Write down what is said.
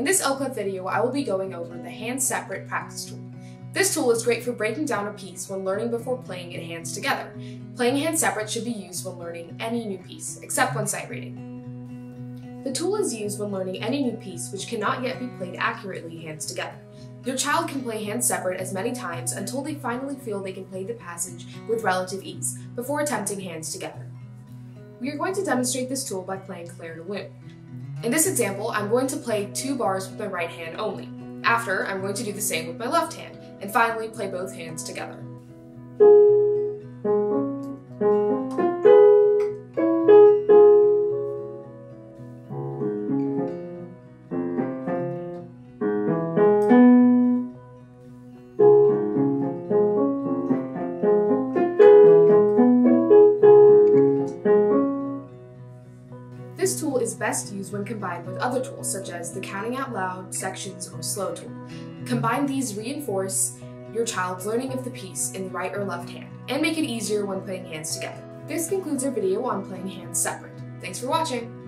this Oclef video, I will be going over the hand separate practice tool. This tool is great for breaking down a piece when learning before playing it hands together. Playing hand separate should be used when learning any new piece, except when sight reading. The tool is used when learning any new piece which cannot yet be played accurately hands together. Your child can play hands separate as many times until they finally feel they can play the passage with relative ease, before attempting hands together. We are going to demonstrate this tool by playing Claire to Loon. In this example, I'm going to play 2 bars with my right hand only. After, I'm going to do the same with my left hand, and finally play both hands together. This tool is best used when combined with other tools such as the counting out loud, sections, or slow tool. Combine these reinforce your child's learning of the piece in the right or left hand, and make it easier when playing hands together. This concludes our video on playing hands separate. Thanks for watching!